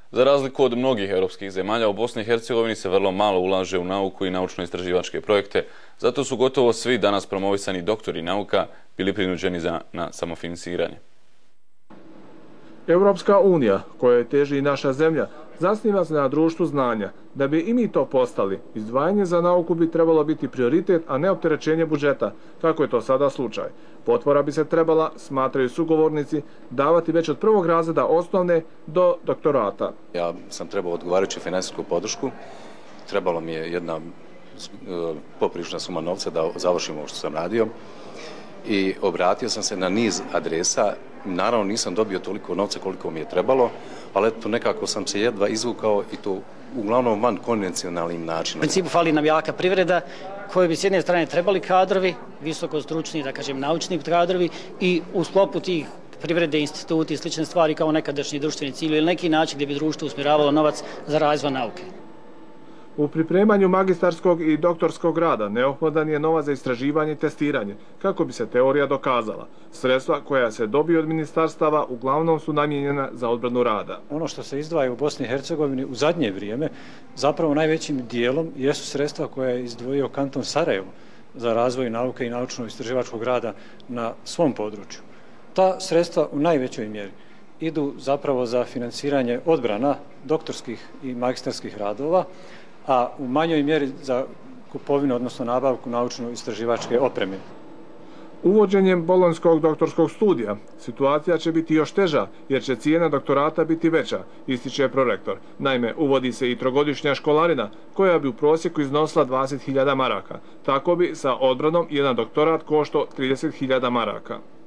Za razliku od mnogih europskih zemalja, u Bosni i Hercegovini se vrlo malo ulaže u nauku i naučno-istraživačke projekte, zato su gotovo svi danas promovisani doktori nauka bili prinuđeni na samofinansiranje. Europska unija, kojoj teži i naša zemlja, zasniva se na društvu znanja. Da bi i mi to postali, izdvajanje za nauku bi trebalo biti prioritet, a ne opterećenje budžeta, kako je to sada slučaj. Potpora bi se trebala, smatraju sugovornici, davati već od prvog razreda osnovne do doktorata. Ja sam trebao odgovarajuću financijsku podršku. Trebalo mi je jedna poprilična suma novca da završim ovo što sam radio. I obratio sam se na niz adresa. Naravno nisam dobio toliko novca koliko mi je trebalo, ali eto nekako sam se jedva izvukao i to uglavnom van konvencionalnim načinom. U principu fali nam jaka privreda koji bi s jedne strane trebali kadrovi, visoko stručni, da kažem naučni kadrovi, i u sklopu tih privrede, instituti i slične stvari kao nekadašnji društveni cilj ili neki način gdje bi društvo usmjeravalo novac za razvoj nauke. U pripremanju magistarskog i doktorskog rada neophodan je novac za istraživanje i testiranje, kako bi se teorija dokazala. Sredstva koja se dobiju od ministarstava uglavnom su namijenjena za odbranu rada. Ono što se izdvaja u Bosni i Hercegovini u zadnje vrijeme, zapravo najvećim dijelom jesu sredstva koje je izdvojio kanton Sarajevo za razvoj nauke i naučno-istraživačkog rada na svom području. Ta sredstva u najvećoj mjeri idu zapravo za financiranje odbrana doktorskih i magistarskih radova, a u manjoj mjeri za kupovinu, odnosno nabavku naučno-istraživačke opreme. Uvođenjem bolonjskog doktorskog studija situacija će biti još teža jer će cijena doktorata biti veća, ističe prorektor. Naime, uvodi se i trogodišnja školarina koja bi u prosjeku iznosila 20.000 maraka. Tako bi sa odbranom jedan doktorat koštao 30.000 maraka.